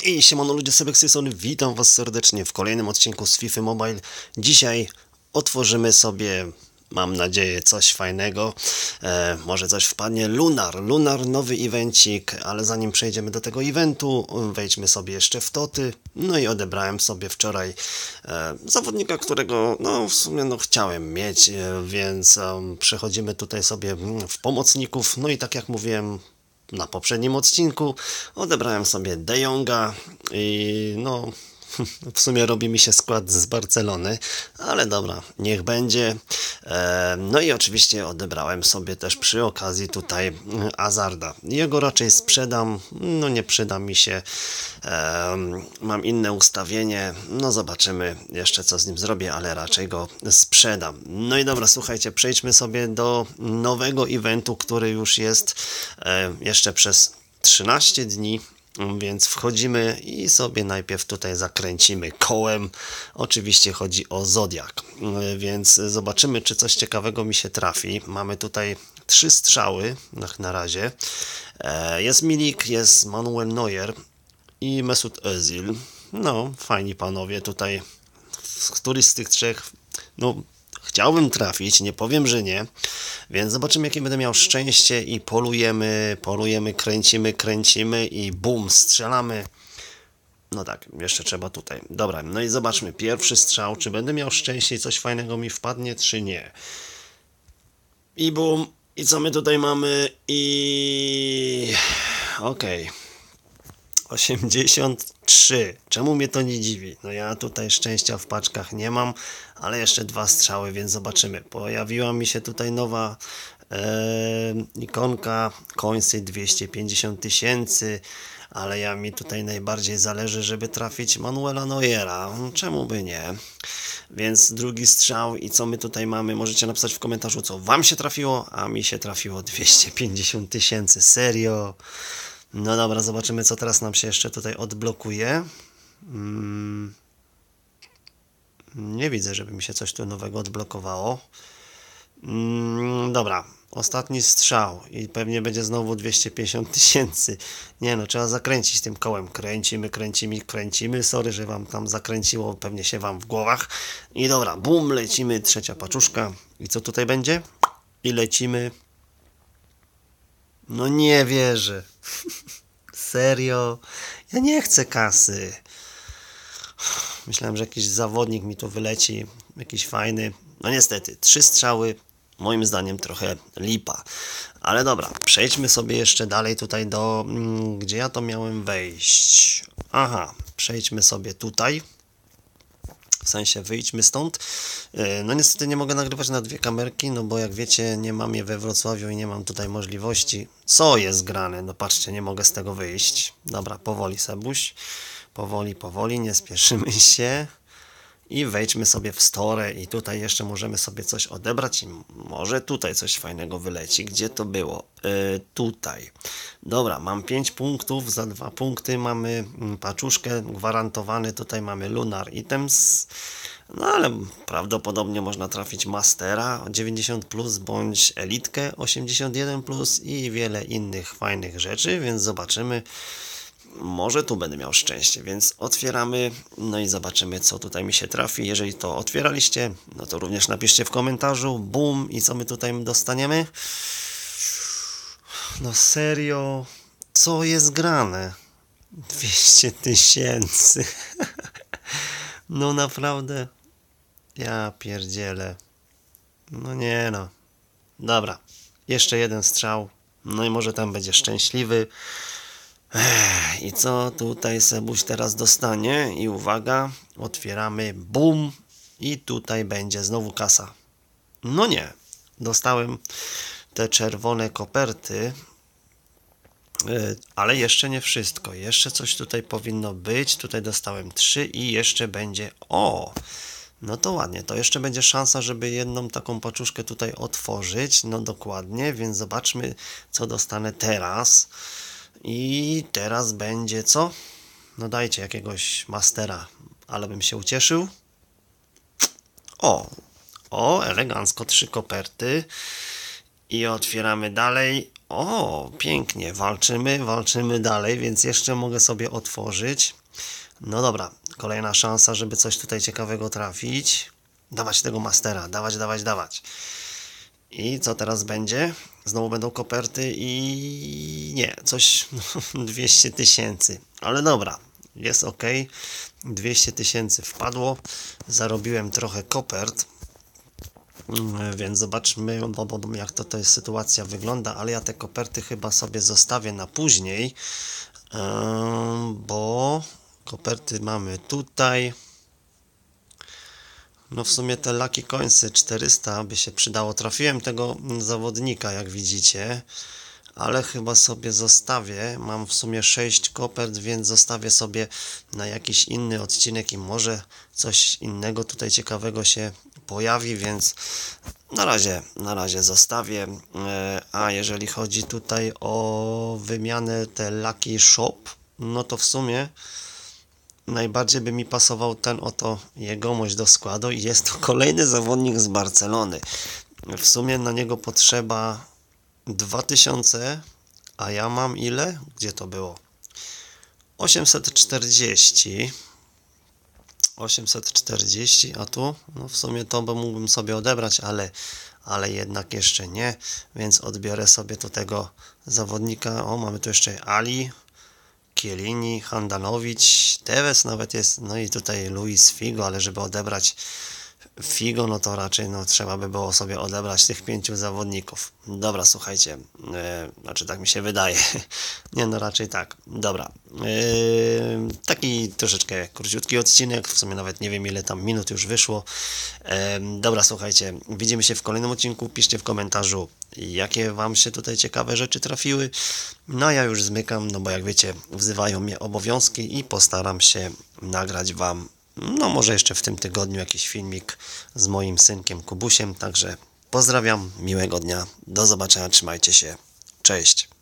I siemano ludzie, Sebek z tej strony, witam was serdecznie w kolejnym odcinku z FIFA Mobile. Dzisiaj otworzymy sobie, mam nadzieję, coś fajnego, może coś wpadnie. Lunar, nowy evencik, ale zanim przejdziemy do tego eventu, wejdźmy sobie jeszcze w toty. No i odebrałem sobie wczoraj zawodnika, którego no w sumie no chciałem mieć, więc przechodzimy tutaj sobie w pomocników. No i tak jak mówiłem na poprzednim odcinku, odebrałem sobie De Jonga i no w sumie robi mi się skład z Barcelony, ale dobra, niech będzie. No i oczywiście odebrałem sobie też przy okazji tutaj Hazarda. Jego raczej sprzedam, no nie przyda mi się. Mam inne ustawienie, no zobaczymy jeszcze co z nim zrobię, ale raczej go sprzedam. No i dobra, słuchajcie, przejdźmy sobie do nowego eventu, który już jest jeszcze przez 13 dni. Więc wchodzimy i sobie najpierw tutaj zakręcimy kołem. Oczywiście chodzi o Zodiak. Więc zobaczymy, czy coś ciekawego mi się trafi. Mamy tutaj 3 strzały na razie. Jest Milik, jest Manuel Neuer i Mesut Özil. No, fajni panowie tutaj. Któryś z tych trzech, no chciałbym trafić, nie powiem, że nie. Więc zobaczymy, jakie będę miał szczęście i polujemy, kręcimy i bum, strzelamy. No tak, jeszcze trzeba tutaj. Dobra, no i zobaczmy, pierwszy strzał, czy będę miał szczęście i coś fajnego mi wpadnie, czy nie. I bum, i co my tutaj mamy? I okej. 83. Czemu mnie to nie dziwi? No ja tutaj szczęścia w paczkach nie mam, ale jeszcze 2 strzały, więc zobaczymy. Pojawiła mi się tutaj nowa ikonka Coinsy 250 000, ale mi tutaj najbardziej zależy, żeby trafić Manuela Neuera. Czemu by nie? Więc drugi strzał i co my tutaj mamy? Możecie napisać w komentarzu, co wam się trafiło, a mi się trafiło 250 000. Serio? No dobra, zobaczymy, co teraz nam się jeszcze tutaj odblokuje. Nie widzę, żeby mi się coś tu nowego odblokowało. Dobra, ostatni strzał i pewnie będzie znowu 250 000. Nie no, trzeba zakręcić tym kołem. Kręcimy. Sorry, że wam tam zakręciło, pewnie się wam w głowach. I dobra, bum, lecimy, trzecia paczuszka. I co tutaj będzie? I lecimy. No nie wierzę. Serio? Ja nie chcę kasy. Myślałem, że jakiś zawodnik mi tu wyleci. Jakiś fajny. No niestety, 3 strzały. Moim zdaniem trochę lipa. Ale dobra, przejdźmy sobie jeszcze dalej tutaj do... Gdzie ja to miałem wejść? Aha, przejdźmy sobie tutaj. W sensie wyjdźmy stąd. No niestety nie mogę nagrywać na 2 kamerki, no bo jak wiecie, nie mam je we Wrocławiu i nie mam tutaj możliwości. Co jest grane? No patrzcie, nie mogę z tego wyjść. Dobra, powoli Sebuś. Powoli, nie spieszymy się. I wejdźmy sobie w store i tutaj jeszcze możemy sobie coś odebrać i może tutaj coś fajnego wyleci. Gdzie to było? Tutaj. Dobra, mam 5 punktów, za 2 punkty mamy paczuszkę, gwarantowany, tutaj mamy Lunar Items, no ale prawdopodobnie można trafić Mastera 90+, bądź Elitkę 81+, i wiele innych fajnych rzeczy, więc zobaczymy. Może tu będę miał szczęście, więc otwieramy, no i zobaczymy, co tutaj mi się trafi. Jeżeli to otwieraliście, no to również napiszcie w komentarzu, bum, i co my tutaj dostaniemy. No serio, co jest grane? 200 000. No naprawdę, ja pierdzielę. No nie no. Dobra, jeszcze jeden strzał, no i może tam będzie szczęśliwy. I co tutaj Sebuś teraz dostanie? I uwaga, otwieramy, bum, i tutaj będzie znowu kasa. No nie, dostałem te czerwone koperty, ale jeszcze nie wszystko. Jeszcze coś tutaj powinno być. Tutaj dostałem 3 i jeszcze będzie, o, no to ładnie, to jeszcze będzie szansa, żeby jedną taką paczuszkę tutaj otworzyć. No dokładnie, więc zobaczmy, co dostanę teraz. I teraz będzie co? No dajcie jakiegoś mastera, ale bym się ucieszył. O, elegancko 3 koperty. I otwieramy dalej. O, pięknie, walczymy dalej, więc jeszcze mogę sobie otworzyć. No dobra, kolejna szansa, żeby coś tutaj ciekawego trafić. Dawać tego mastera, dawać. I co teraz będzie? Znowu będą koperty i nie, coś 200 000, ale dobra, jest ok. 200 000 wpadło, zarobiłem trochę kopert, więc zobaczmy, jak to jest sytuacja wygląda, ale ja te koperty chyba sobie zostawię na później, bo koperty mamy tutaj. No w sumie te Lucky Coinsy 400 by się przydało. Trafiłem tego zawodnika, jak widzicie, ale chyba sobie zostawię. Mam w sumie 6 kopert, więc zostawię sobie na jakiś inny odcinek i może coś innego tutaj ciekawego się pojawi, więc na razie zostawię. A jeżeli chodzi tutaj o wymianę te Lucky Shop, no to w sumie najbardziej by mi pasował ten oto jegomość do składu i jest to kolejny zawodnik z Barcelony. W sumie na niego potrzeba 2000, a ja mam ile? Gdzie to było? 840, a tu? No w sumie to mógłbym sobie odebrać, ale jednak jeszcze nie, więc odbiorę sobie tu tego zawodnika. O, mamy tu jeszcze Ali, Chiellini, Handanovic, Tevez nawet jest, no i tutaj Luis Figo, ale żeby odebrać Figo, no to raczej trzeba by było sobie odebrać tych 5 zawodników. Dobra, słuchajcie, znaczy tak mi się wydaje, nie no raczej tak, dobra, taki troszeczkę króciutki odcinek, w sumie nawet nie wiem ile tam minut już wyszło. Dobra, słuchajcie, widzimy się w kolejnym odcinku, piszcie w komentarzu, jakie wam się tutaj ciekawe rzeczy trafiły. No ja już zmykam, no bo jak wiecie, wzywają mnie obowiązki i postaram się nagrać wam, no może jeszcze w tym tygodniu jakiś filmik z moim synkiem Kubusiem, także pozdrawiam, miłego dnia, do zobaczenia, trzymajcie się, cześć.